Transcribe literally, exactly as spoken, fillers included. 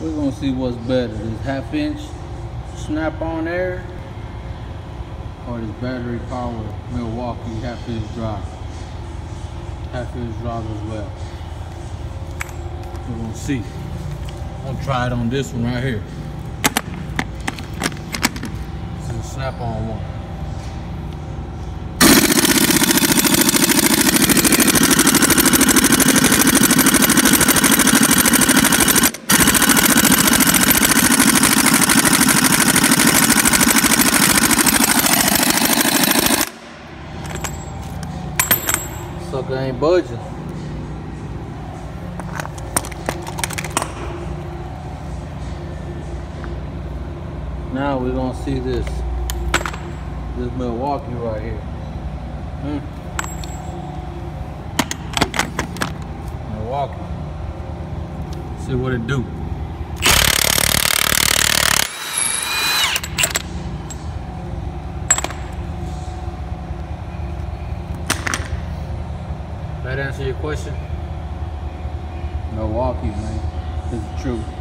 We're gonna see what's better, this half inch snap-on air or this battery powered Milwaukee half inch drive. Half inch drive as well. We're gonna see. I'm gonna try it on this one right here. This is a snap-on one. Sucker ain't budging. Now we're gonna see this this Milwaukee right here. Hmm. Milwaukee. See what it do. That answer your question? Milwaukee, man. It's the truth.